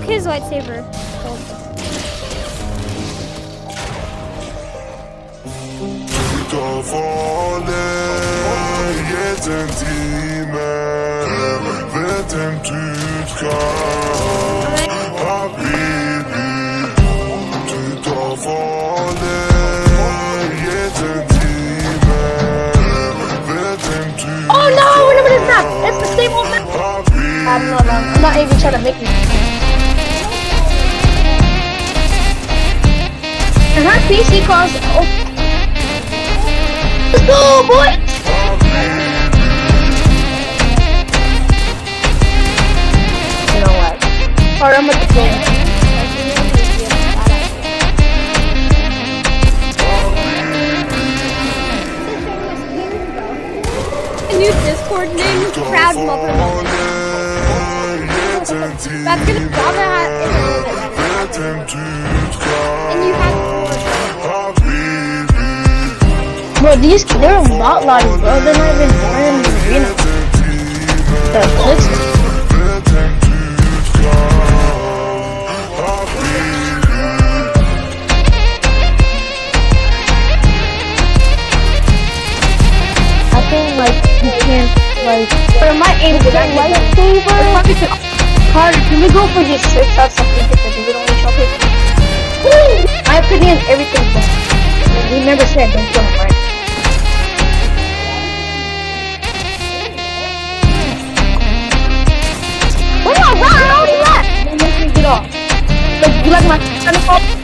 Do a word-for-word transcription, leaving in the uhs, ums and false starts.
broke his lightsaber. Oh no, we're not gonna stop. It's the same old map. I'm not, I'm not even trying to make me. And her P C costs. Oh. Let's go, boy! You know what? Or I'm gonna play. A new Discord name, Proud Mother. That's gonna drop that in a little bit. And you have. Bro, these they're bot lobbies, bro. They're not even playing in the arena. The clicks. I think like you can't like. But my aim is like lightsaber. Carter, can we go for just six or something different? We don't need to pick. My opinion, everything's bad. We never said don't kill him, right? Oh my god, how did that? It makes me get off. Like, you like my kind of